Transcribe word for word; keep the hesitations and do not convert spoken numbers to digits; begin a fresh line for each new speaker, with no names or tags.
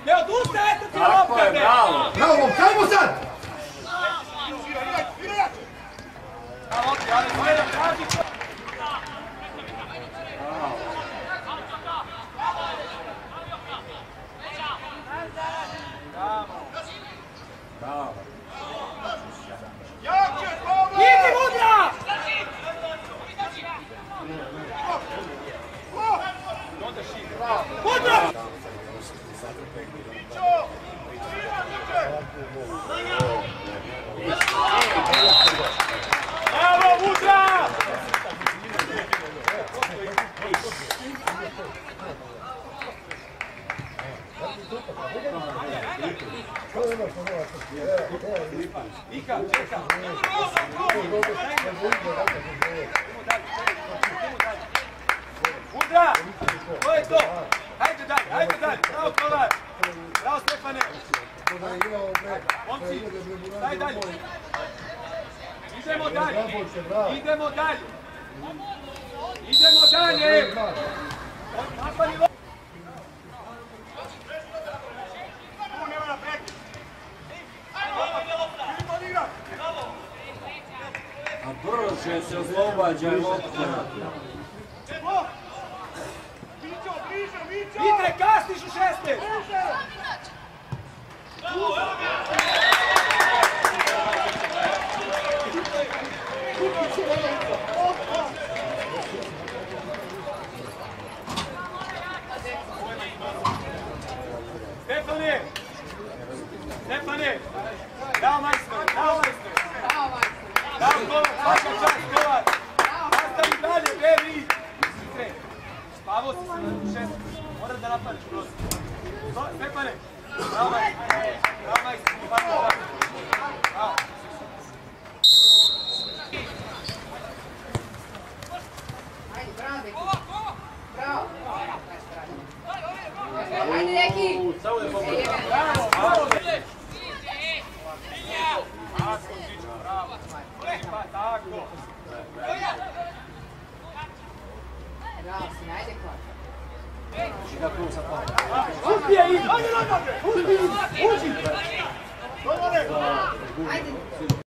Ne odustaje, eto ti je lopta!
Tako je, bravo!
Bravo, kajmo sad!
Bravo, ali gledam, traži!
Bravo!
Idi, Mudra! Mudra! Bravo, Mudra! Ika, čeka! Mudra! To je to! Hajde dalje, hajde dalje! Bravo, Kovar! Bravo, Stefane! Momci, staj dalje! Idemo dalje! Idemo dalje! Idemo dalje! Napali loptu!
A brže se oslobađaj lopta.
Mitre, kasniš u šeste! Stefane! Stefane! Dao majstor, dao majstor! Dao Kovar, svaka čast Kovar! Nastavi dalje, Beri! Mitre, spavao si se u šeste. Moraš da napadneš prosto. Stefane! Bravo majstor! Bravo majstor! Bravo! Bravo!
Ajde, bravo, Deki! Bravo! Ajde, Deki!
Samo da pomoći.
Bravo! Bravo! Bravo! Pa tako!
Bravo, sin, ajde, Kvar!
Uspije ih! Ajde, ajde! Uđi! Uđi!
Ajde!